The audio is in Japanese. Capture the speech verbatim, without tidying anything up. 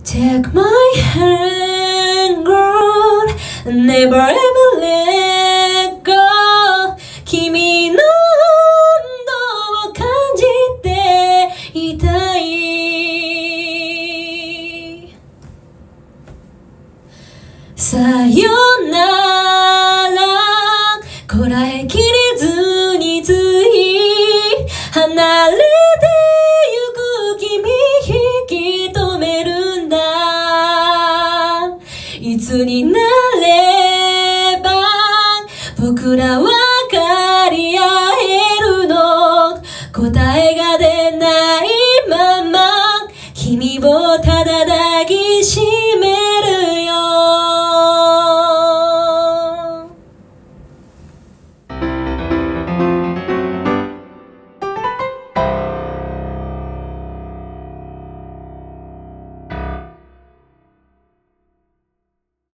Take my hand, girl, never ever let go. 君の温度を感じていたい。さよなら、こらえきれずについ離れ